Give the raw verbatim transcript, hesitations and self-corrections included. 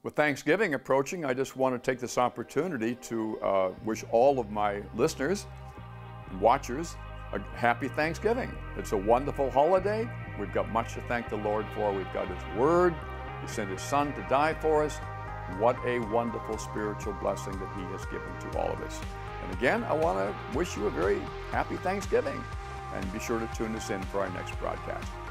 With Thanksgiving approaching, I just want to take this opportunity to uh, wish all of my listeners and watchers a happy Thanksgiving. It's a wonderful holiday. We've got much to thank the Lord for. We've got His Word. He sent His Son to die for us. What a wonderful spiritual blessing that He has given to all of us. And again, I want to wish you a very happy Thanksgiving. And be sure to tune us in for our next broadcast.